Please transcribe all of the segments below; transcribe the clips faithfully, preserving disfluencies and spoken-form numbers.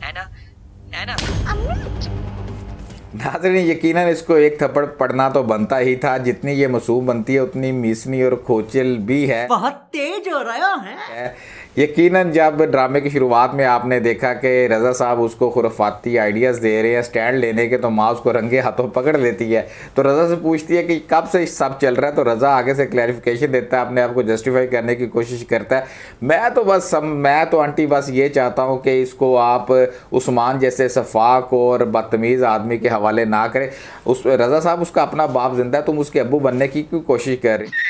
ऐना ऐना नाज़रीन, यकीनन इसको एक थप्पड़ पड़ना तो बनता ही था। जितनी ये मासूम बनती है उतनी मीसनी और खोचल भी है। बहुत तेज हो रहा है। यकीनन जब ड्रामे की शुरुआत में आपने देखा कि रज़ा साहब उसको खुराफाती आइडियाज़ दे रहे हैं स्टैंड लेने के, तो माँ उसको रंगे हाथों पकड़ लेती है। तो रज़ा से पूछती है कि कब से सब चल रहा है, तो रज़ा आगे से क्लैरिफिकेशन देता है, अपने आप को जस्टिफाई करने की कोशिश करता है। मैं तो बस सम, मैं तो आंटी बस ये चाहता हूँ कि इसको आप उस्मान जैसे सफाक और बदतमीज़ आदमी के हवाले ना करें। उस रज़ा साहब उसका अपना बाप जिंदा है, तुम उसके अब्बू बनने की क्यों कोशिश कर रही।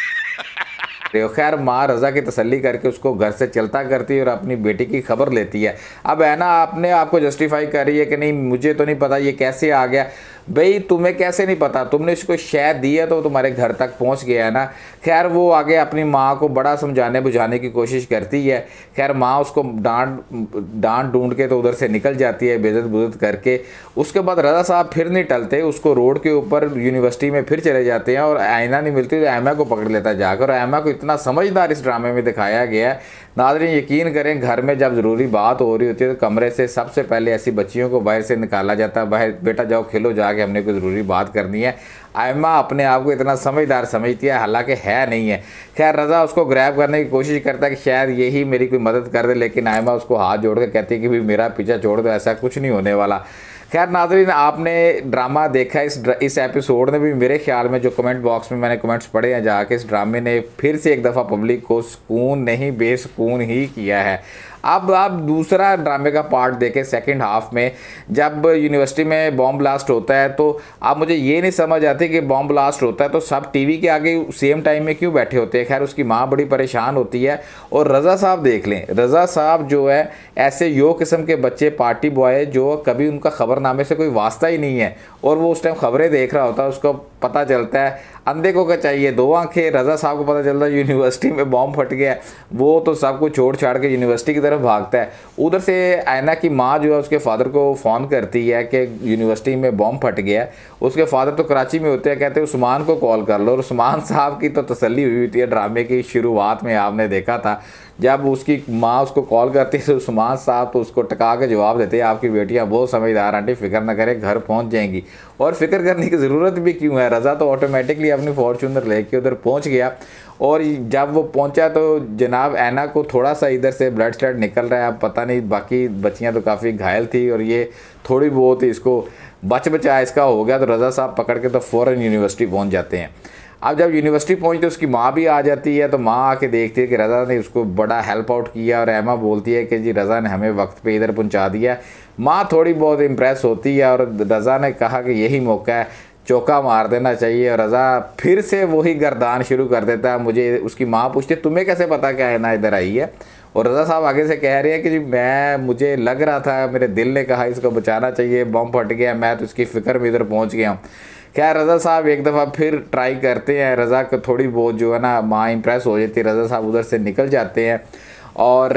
खैर माँ रज़ा की तसल्ली करके उसको घर से चलता करती है और अपनी बेटी की खबर लेती है। अब है ना, अपने आप को जस्टिफाई कर रही है कि नहीं मुझे तो नहीं पता ये कैसे आ गया। भाई तुम्हें कैसे नहीं पता, तुमने इसको शहद दी है तो तुम्हारे घर तक पहुंच गया है ना। खैर वो आगे अपनी माँ को बड़ा समझाने बुझाने की कोशिश करती है। खैर माँ उसको डांट डांट ढूंढ के तो उधर से निकल जाती है बेइज्जत बुज्जत करके। उसके बाद रज़ा साहब फिर नहीं टलते, उसको रोड के ऊपर यूनिवर्सिटी में फिर चले जाते हैं और आईना नहीं मिलती तो एमा को पकड़ लेता है जाकर। और एमा को इतना समझदार इस ड्रामे में दिखाया गया है। नाज़रीन यकीन करें, घर में जब ज़रूरी बात हो रही होती है तो कमरे से सबसे पहले ऐसी बच्चियों को बाहर से निकाला जाता है, बाहर बेटा जाओ खेलो जाके, हमने कोई ज़रूरी बात करनी है। आयमा अपने आप को इतना समझदार समझती है, हालांकि है नहीं है। खैर रज़ा उसको ग्रैब करने की कोशिश करता है कि शायद यही मेरी कोई मदद कर दे, लेकिन आयमा उसको हाथ जोड़ कर कहती है कि भाई मेरा पीछा छोड़ दो, ऐसा कुछ नहीं होने वाला। खैर नाज़रीन, आपने ड्रामा देखा, इस इस एपिसोड ने भी मेरे ख्याल में, जो कमेंट बॉक्स में मैंने कमेंट्स पढ़े हैं जाके, इस ड्रामे ने फिर से एक दफ़ा पब्लिक को सुकून नहीं बेसुकून ही किया है। अब आप दूसरा ड्रामे का पार्ट देखें सेकंड हाफ में, जब यूनिवर्सिटी में बॉम्ब ब्लास्ट होता है तो आप मुझे ये नहीं समझ आती कि बॉम्ब ब्लास्ट होता है तो सब टीवी के आगे सेम टाइम में क्यों बैठे होते हैं। खैर उसकी माँ बड़ी परेशान होती है। और रज़ा साहब देख लें, रज़ा साहब जो है ऐसे यो किस्म के बच्चे पार्टी बॉय जो कभी उनका खबरनामे से कोई वास्ता ही नहीं है, और वो उस टाइम खबरें देख रहा होता है, उसको पता चलता है अंधे को क्या चाहिए दो आंखें। रज़ा साहब को पता चलता है यूनिवर्सिटी में बॉम्ब फट गया, वो तो सब कुछ छोड़ छाड़ के यूनिवर्सिटी की तरफ भागता है। उधर से ऐना की माँ जो है उसके फादर को फ़ोन करती है कि यूनिवर्सिटी में बॉम्ब फट गया। उसके फादर तो कराची में होते हैं, कहते हैं उस्मान को कॉल कर लो। और उस्मान साहब की तो तसल्ली हुई थी ड्रामे की शुरुआत में, आपने देखा था जब उसकी माँ उसको कॉल करती है तो उस्मान साहब तो उसको टका के जवाब देते हैं, आपकी बेटियाँ बहुत समझदार आंटी, फिक्र ना करें घर पहुँच जाएंगी। और फिक्र करने की ज़रूरत भी क्यों है, रज़ा तो ऑटोमेटिकली अपनी फॉर्च्यूनर लेके उधर पहुँच गया। और जब वो पहुंचा तो जनाब ऐना को थोड़ा सा इधर से ब्लड स्लड निकल रहा है, अब पता नहीं बाकी बच्चियां तो काफ़ी घायल थी और ये थोड़ी बहुत इसको बच बचा इसका हो गया। तो रज़ा साहब पकड़ के तो फ़ौरन यूनिवर्सिटी पहुंच जाते हैं। अब जब यूनिवर्सिटी पहुंचते तो उसकी माँ भी आ जाती है, तो माँ आके देखती है कि रज़ा ने उसको बड़ा हेल्प आउट किया। और एमा बोलती है कि जी रज़ा ने हमें वक्त पे इधर पहुंचा दिया। माँ थोड़ी बहुत इम्प्रेस होती है और रज़ा ने कहा कि यही मौका है, चौका मार देना चाहिए। और रज़ा फिर से वही गर्दान शुरू कर देता है। मुझे उसकी माँ पूछती है तुम्हें कैसे पता क्या है ना इधर आई है। और रज़ा साहब आगे से कह रहे हैं कि जी मैं मुझे लग रहा था, मेरे दिल ने कहा इसको बचाना चाहिए, बॉम्ब फट गया, मैं तो इसकी फ़िक्र में इधर पहुंच गया हूँ। खैर रज़ा साहब एक दफ़ा फिर ट्राई करते हैं, रज़ा को थोड़ी बहुत जो है ना माँ इम्प्रेस हो जाती है, रज़ा साहब उधर से निकल जाते हैं। और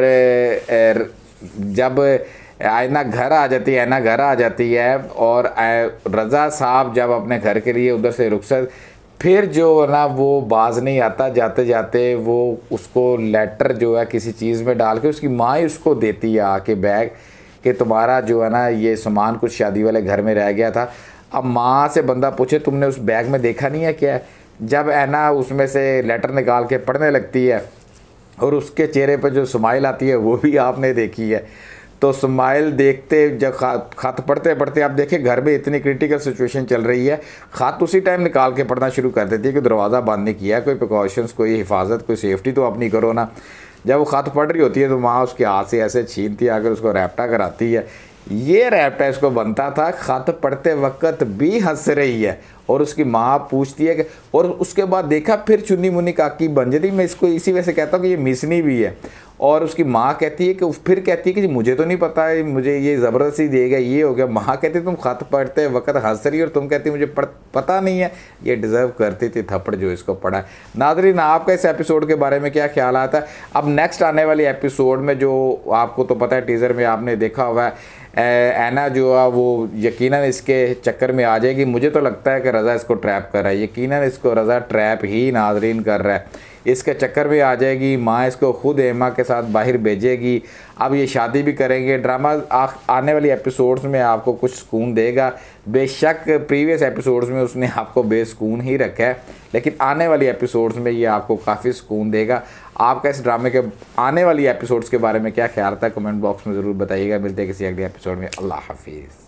जब आयना घर आ जाती है आयना घर आ जाती है और रज़ा साहब जब अपने घर के लिए उधर से रुखसत, फिर जो है ना वो बाज नहीं आता, जाते जाते वो उसको लेटर जो है किसी चीज़ में डाल के उसकी माँ ही उसको देती है आके बैग, कि तुम्हारा जो है ना ये सामान कुछ शादी वाले घर में रह गया था। अब माँ से बंदा पूछे तुमने उस बैग में देखा नहीं है क्या। जब ऐना उसमें से लेटर निकाल के पढ़ने लगती है और उसके चेहरे पर जो स्माइल आती है वो भी आपने देखी है। तो स्माइल देखते जब ख़त पढ़ते पढ़ते आप देखें घर में इतनी क्रिटिकल सिचुएशन चल रही है, ख़त उसी टाइम निकाल के पढ़ना शुरू कर देती है कि दरवाज़ा बंद नहीं किया, कोई प्रिकॉशंस, कोई हिफाजत, कोई सेफ्टी तो अपनी करो ना। जब वो ख़त पढ़ रही होती है तो माँ उसके हाथ से ऐसे छीनती है, आकर उसको रैप्टा कराती है। ये रैप्टा इसको बनता था, ख़त पढ़ते वक्त भी हंस रही है। और उसकी माँ पूछती है कि, और उसके बाद देखा फिर चुन्नी मुन्नी काकी बंजरी, मैं इसको इसी वजह से कहता हूँ कि ये मिसनी भी है। और उसकी माँ कहती है कि फिर कहती है कि मुझे तो नहीं पता है, मुझे ये ज़बरदस्ती देगा, ये हो गया। माँ कहती है तुम ख़त पढ़ते वक्त हंस रही और तुम कहती मुझे पढ़ पता नहीं है। ये डिज़र्व करती थी थप्पड़ जो इसको पड़ा है। नाज़रीन आपका इस एपिसोड के बारे में क्या ख्याल आता है। अब नेक्स्ट आने वाली एपिसोड में जो आपको तो पता है टीज़र में आपने देखा हुआ है, ऐना जो है वो यकीनन इसके चक्कर में आ जाएगी। मुझे तो लगता है कि रज़ा इसको ट्रैप कर रहा है, यकीनन इसको रज़ा ट्रैप ही नाज़रीन कर रहा है। इसके चक्कर में आ जाएगी। माँ इसको खुद एमा के साथ बाहर भेजेगी। अब ये शादी भी करेंगे। ड्रामा आने वाली एपिसोड्स में आपको कुछ सुकून देगा। बेशक प्रीवियस एपिसोड्स में उसने आपको बेसुकून ही रखा है, लेकिन आने वाली एपिसोड्स में ये आपको काफ़ी सुकून देगा। आपका इस ड्रामे के आने वाली एपिसोड्स के बारे में क्या ख्याल था, कमेंट बॉक्स में ज़रूर बताइएगा। मिलते हैं किसी अगले एपिसोड में। अल्लाह हाफिज़।